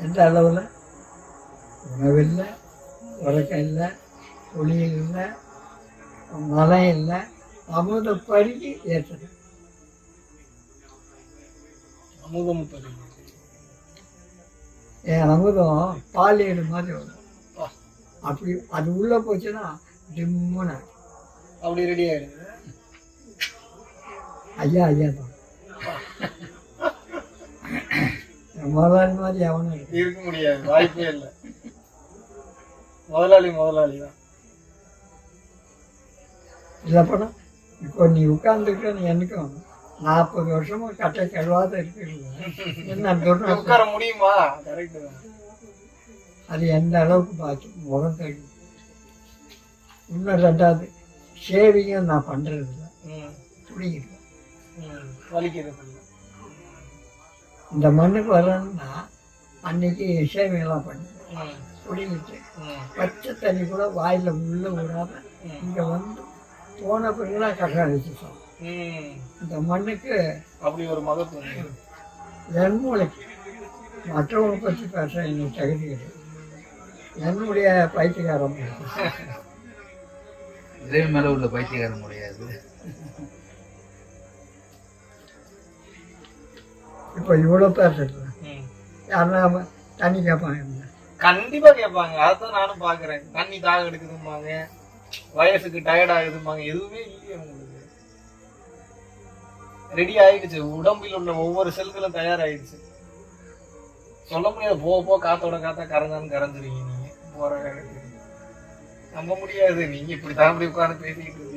எந்த அளவில் உணவில்லை, உறக்கம் இல்லை, குளியல் இல்லை, மழை இல்லை, அமுத பருகி ஏற்றுது. அமுதம் பருகி என் அமுதம் பாலியல் மாதிரி வரும். அப்படி அது உள்ளே போச்சுன்னா டிம்முன்னு அப்படி ரெடி ஆகிடுது. ஐயா ஐயா தான் முதலாளி மாதிரி எவனும் இருக்க முடியாது, வாய்ப்பே இல்லை. முதலாளி தான் இல்லைப்படா. இப்போ நீ உட்கார்ந்துக்கிட்டு எனக்கும் 40 வருஷமா கட்டை கழுவாத இருக்கிறது என்ன உட்கார முடியுமா? கரெக்ட் தான். அது எந்த அளவுக்கு பார்த்து முகம் கழுவி. இன்னும் ரெண்டாவது ஷேவிங்கும் நான் பண்ணுறது இல்லை, பிடிக்கிறது வலிக்கிறது. இந்த மண்ணுக்கு வரணும்னா அன்னைக்கு ஷேவிங்லாம் பண்ணேன், பிடிக்கிட்டு பச்சை தண்ணி கூட வாயில் உள்ள விடாம இங்கே வந்து போன பிறகுலாம் கஷ்டம் வச்சுட்டோம். இந்த மண்ணுக்கு அப்படி ஒரு மகத்துவம். என் மூளைக்கு மற்றவங்களை பற்றி பேச எனக்கு தகுதி கிடையாது. என்னுடைய பைத்தியக்காரம் இறைவன் மேல உள்ள பைத்தியக்காரம் முடியாது. இப்போ இவ்வளோ பேர் சொல்றேன், யாருன்னா தண்ணி கேட்பாங்க. கண்டிப்பா கேட்பாங்க. அதான் நானும் பாக்குறேன். தண்ணி தாக எடுக்குதும்பாங்க, வயசுக்கு டயர்ட் ஆகுதும்பாங்க. எதுவுமே இல்லையே உங்களுக்கு. ரெடி ஆயிடுச்சு, உடம்பில் உள்ள ஒவ்வொரு செல்களும் தயாராயிடுச்சு. சொல்ல முடியாது. போ காத்தோட காத்தா கரைஞ்சாலும் கரைஞ்சிருவீங்க நீங்க போற வேலைக்கு. நம்ப முடியாது. நீங்க இப்படி தான் இப்படி உட்காந்து பேசிக்கிட்டு இருக்கீங்க.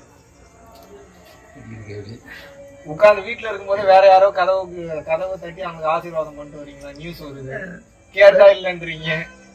உட்காந்து வீட்டுல இருக்கும் போது வேற யாரோ கதவை தட்டி அவங்க ஆசீர்வாதம் பண்ணிட்டு வரீங்களா? நியூஸ் வருது, கேட்டா இல்லைன்றீங்க.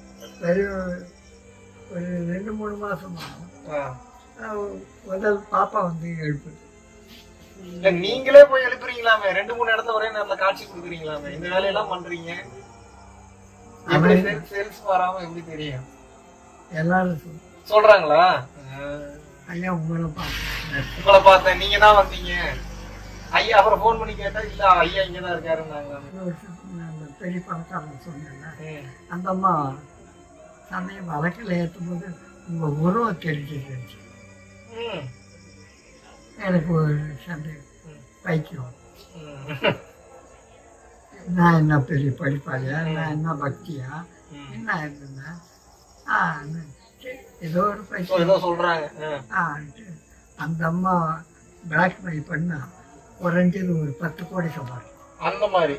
ஒரு 2-3 மாசமா முதல் பாப்பா வந்து எழுப்புது. இல்ல நீங்களே போய் எழுப்புறீங்களாமே? 2-3 இடத்த ஒரே நேரத்துல காட்சி கொடுக்குறீங்களாமே? இந்த வேலையெல்லாம் பண்றீங்க. எப்படி சேல்ஸ் வராம எப்படி தெரியும்? எல்லாரும் சொல்றாங்களா? ஐயா உங்களை பார்த்தேன், நீங்க தான் வந்தீங்க ஐயா. அப்புறம் போன் பண்ணி கேட்டா இல்ல ஐயா இங்கதான் இருக்காருன்னாங்க. பெரிய பணக்காரன் சொன்னேன். அந்த அம்மா சமயம் வழக்கில் ஏற்றும் போது உங்க உருவம் தெரிஞ்சிட்டு எனக்கு ஒரு சந்தேகம், பைத்தியம். நான் என்ன பெரிய படிப்பாளியா, நான் என்ன பக்தியா, என்ன இருந்தேன் ஏதோ ஒரு பைத்தியம் சொல்றாங்க. அந்த அம்மா பிளாக் மெயில் பண்ணா குறைஞ்சது ஒரு 10 கோடி சம்பாதிக்கும். அந்த மாதிரி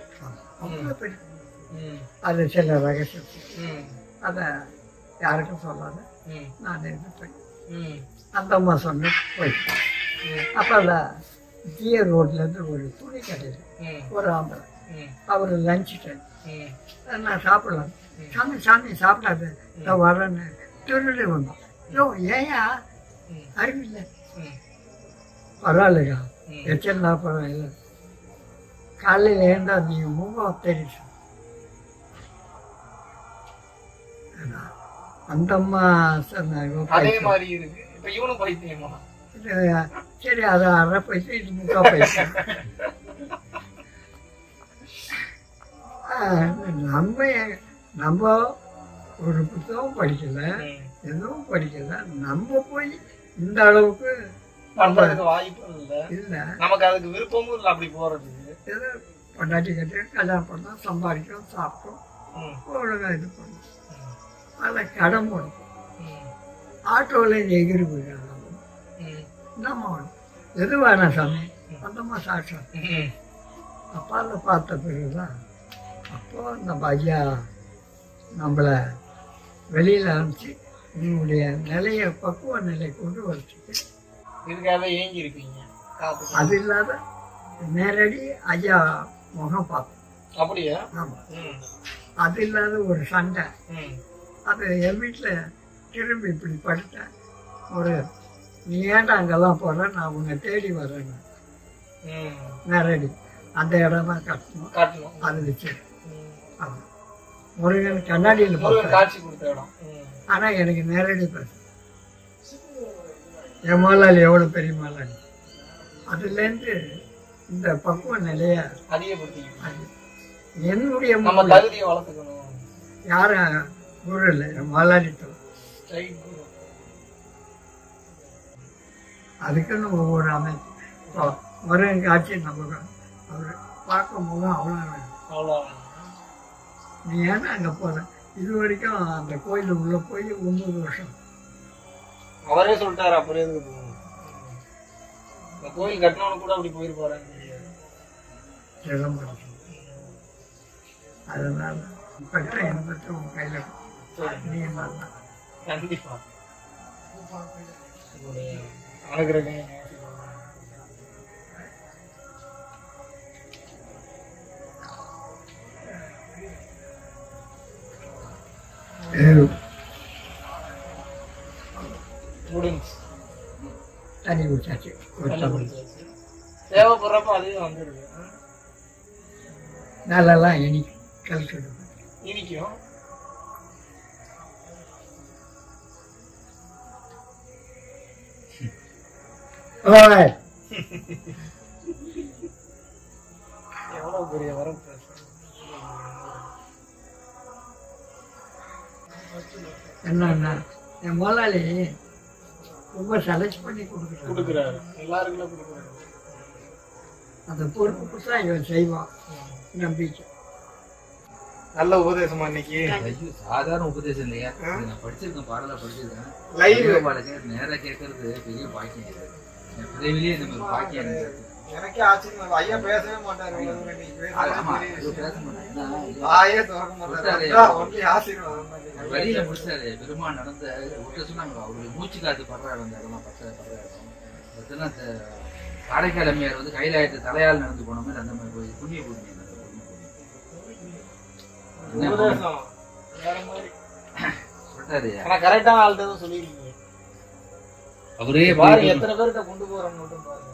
அது சில ரகசியம், அதை யாருக்கும் சொல்லாத நான் இருப்பேன். அந்த அம்மா சொன்ன போய் அப்போ ஜிய ரோட்லேருந்து ஒரு துணி கடையில் ஒரு ஆம்பளை அவர் லஞ்ச் டைம் நான் சாப்பிடலாம். சாமி சாப்பிடாது நான் வரேன்னு திருடு வந்தோம். ஐயோ ஏயா அறிவில்லை, பரவாயில்லையா எச்சல் நான் பரவாயில்ல. காலையில் ஏண்டா நீ முகம் தெரியுது. அந்த அம்மா சொன்னாங்க சரி அது அரை பைசா இது 3/4 பைசா. நம்ம ஒரு புத்தகம் படிக்கல, எதுவும் படிக்கல, நம்ம போய் இந்த அளவுக்கு வாய்ப்பு இல்ல, நமக்கு அதுக்கு விருப்பமும் இல்லை. அப்படி போறது ஏதோ பொண்டாட்டி கட்டி கல்யாணம் பண்ணோம், சம்பாதிக்கிறோம், சாப்பிட்டோம், ஒழுங்கா இது பண்ணோம். அதில் கடன் போடும், ஆட்டோவில் எகிரி போயிடலாம். நம்ம எது வேணாம் சாமி அந்தம்மா சாட்சம். அப்பாவில் பார்த்த பிறகுதான் அப்போ நம்ம ஐயா நம்மளை வெளியில் அனுப்பிச்சு உன்னுடைய நிலையை பக்குவ நிலை கொண்டு வரச்சுட்டு இதுக்காக ஏங்கி இருப்பீங்க. அது இல்லாத நேரடி ஐயா முகம் பார்த்தோம். அப்படியா? ஆமாம். அது இல்லாத ஒரு சண்டை, அது என் வீட்டில் திரும்பி இப்படி படுத்தேன். ஒரு நீ ஏன்டா அங்கெல்லாம் போற, நான் உன்னை தேடி வரேன்னு நேரடி அந்த இடம் தான் கட்டணும். அது வச்சு முருகன் கண்ணாடியில் காட்சி கொடுத்த இடம். ஆனால் எனக்கு நேரடி பேச என் முதலாளி எவ்வளோ பெரிய முதலாளி. அதுலேருந்து இந்த பக்குவ நிலைய அதிகப்படுத்தி என்னுடைய தகுதியை வளர்த்துக்கணும். யாரும் குரு இல்லை, மலாடித்தோம். அதுக்குன்னு ஒவ்வொரு அமைப்பு. இப்போ முருகன் காட்சி நமக்கு அவர் பார்க்கும்போது அவ்வளோ நீ ஏன்னா அங்கே போகிற இது வரைக்கும் அந்த கோயில் உள்ளே போய் 9 வருஷம். அவரே சொல்லிட்டாரு அப்புறம் எதுக்கு போகணும், இந்த கோயில் கட்டினவனு கூட அப்படி போயிருப்பாரு சிதம்பரம். அதனால பெற்ற இன்பத்தை உன் கையில் நீ நல்லா கண்டிப்பா அனுகிரகம். தண்ணி குடிச்சாச்சு. தேவைப்படுறப்ப அதையும் வந்துடுது. நல்லெல்லாம் இனிக்கும், கல்கடு இனிக்கும். எவ்வளவு பெரிய வரம். என்னன்னா என் முதலாளி ரொம்ப செலக்ட் பண்ணி கொடுக்குறாரு, எல்லாருக்கும் கொடுக்குறாரு. அந்த பொறுப்பு புதுசா இவன் செய்வான் நம்பிக்கை. நல்ல உபதேசமா இன்னைக்கு. சாதாரண உபதேசம் இல்லையா, நான் படிச்சிருக்கேன், பாடலா படிச்சிருக்கேன். நேரா கேட்கறது பெரிய பாக்கியம். என் பிறவிலேயே இந்த மாதிரி பாக்கியம் எனக்கே ஆச்சரியம். ஐயா பேசவே மாட்டாரு, வழியில முடிச்சாரு. பெருமாள் நடந்த விட்டு சொன்னாங்க, அவருடைய மூச்சு காத்து படுற இடம், அதெல்லாம் பச்சை படுற இடம். அதெல்லாம் காரைக்கால் அம்மையார் வந்து கைலாயத்தை தலையால் நடந்து போன மாதிரி அந்த மாதிரி போய் புண்ணிய பூமி. சொல்லிட்டாரு, கரெக்டான ஆள்கிட்ட சொல்லிருக்கீங்க. அவரே பாருங்க எத்தனை பேர்கிட்ட கொண்டு போறோம் மட்டும் பாருங்க.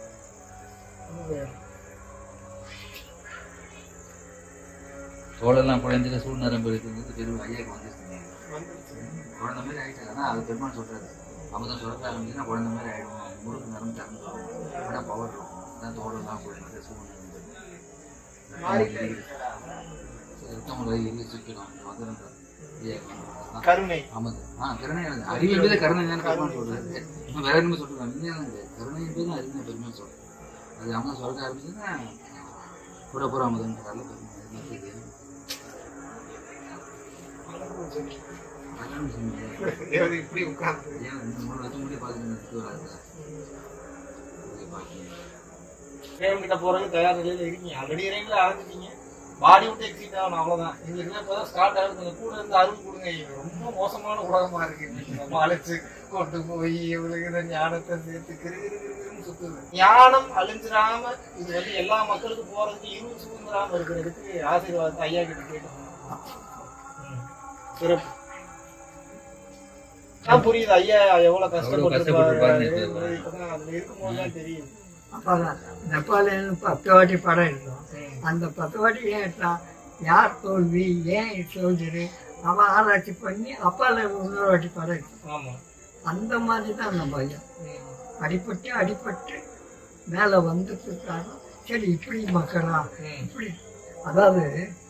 தோளெல்லாம் குழந்தைல சூழ்நரம்பு இருக்கிறது பெரும் ஐயாக்கு வந்துருச்சுங்க. குழந்தை மாதிரி ஆயிட்டாங்க. ஆனா அது பெருமாள் சொல்றாரு, அமுதம் சுரக்க ஆரம்பிச்சுன்னா குழந்தை மாதிரி ஆயிடும், முழுக்க நரம்பு திறந்து பவர் இருக்கும். அதான் தோளெல்லாம் குழந்தை சூழ்நரம்பு கருணை. கருணை அறிவு என்பது கருணை தான் பெருமாள் சொல்றாரு. வேற என்ன சொல்றாங்க, கருணை என்பது அறிவு பெருமாள் சொல்றாரு. அது அமுதம் சுரக்க ஆரம்பிச்சுன்னா கூட பூரா அமுதம் இப்படி உட்கார்ந்து கிட்ட போறது தயார் நிலையில இருக்கீங்க. ஆல்ரெடி இறையில ஆரம்பிச்சீங்க, பாடி விட்டு எக்ஸிட் ஆகணும், அவ்வளவுதான். எங்களுக்கு இப்பதான் ஸ்டார்ட் ஆகுது. கூட இருந்து அருள் கொடுங்க. ரொம்ப மோசமான உலகமா இருக்கு. நம்ம அழைச்சு கொண்டு போய் இவங்களுக்கு இந்த ஞானத்தை சேர்த்து கிருகிருன்னு சுத்துது. ஞானம் அழிஞ்சிடாம இது வந்து எல்லா மக்களுக்கும் போறதுக்கு இருள் சூழ்ந்துடாம இருக்கிறதுக்கு ஆசீர்வாதத்தை ஐயா கிட்ட கேட்கணும். சிறப்பு. புரியுது ஐயா எவ்வளவு கஷ்டப்பட்டு இருக்கும்போதுதான் தெரியுது. அப்போ நெப்பாளின்னு 10 வாட்டி படம் எடுத்தோம். அந்த 10 வாட்டி ஏன் எடுத்தான், யார் தோல்வி, ஏன் தோல்வி, அவன் ஆராய்ச்சி பண்ணி அப்பால 1 வாட்டி படம் எடுத்தோம். அந்த மாதிரி தான் அந்த பையன் அடிப்பட்டு மேலே வந்துட்டுருக்காங்க. சரி இப்படி மக்களா இப்படி, அதாவது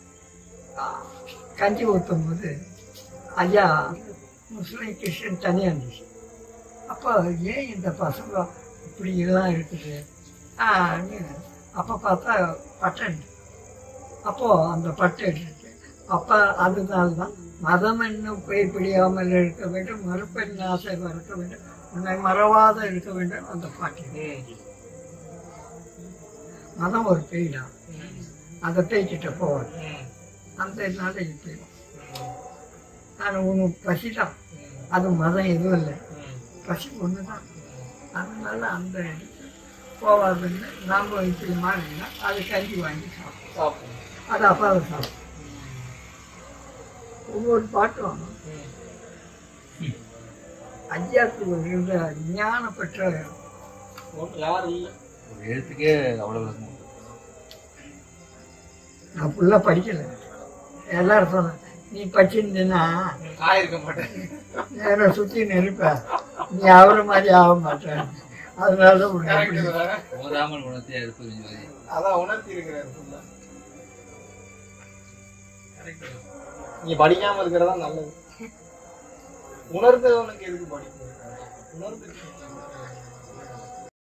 கஞ்சி ஊற்றும் போது ஐயா முஸ்லீம் கிறிஸ்டின் தனியாக இருந்துச்சு. அப்போ ஏன் இந்த பசங்க இப்படி எல்லாம் இருக்குது, அப்போ பார்த்தா பட்டை. அப்போது அந்த பட்டை எடுத்துட்டு அப்போ அதனால்தான் மதம் என்னும் போய் பிடியாமல் இருக்க வேண்டும், மறுப்பெண் ஆசை மறுக்க வேண்டும், உன்னை மறவாத இருக்க வேண்டும். அந்த பாட்டு மதம் ஒரு பேய்தான், அந்த பேய்கிட்ட போவாது. அந்த நாள் இப்படி நான் உனக்கு பசி தான், அது மதம் எதுவும் இல்லை, பசி ஒன்று தான். அதனால அந்த போவாதுன்னு நாம் இப்படி மாறினா அது கஞ்சி வாங்கி சாப்பிடுவோம். அது அப்பாவை சாப்பிடும். ஒவ்வொரு பாட்டும் ஐயாக்கு இருந்த ஞான பெற்ற எழுத்துக்கே அவ்வளவு. நான் ஃபுல்லாக படிக்கலை. எல்லாரும் சொன்னேன், நீ படிச்சிருந்தீன்னா ஆயிருக்க மாட்டேன், நேர சுற்றி நெருப்ப, நீ அவரை மாதிரி ஆக மாட்டேன். அதனால அதான் உணர்த்தி இருக்கிறார். நீங்க படிக்காம இருக்கிறதா நல்லது. உணர்ந்தவனுக்கு எதுக்கு படிப்பு? உணர்ந்து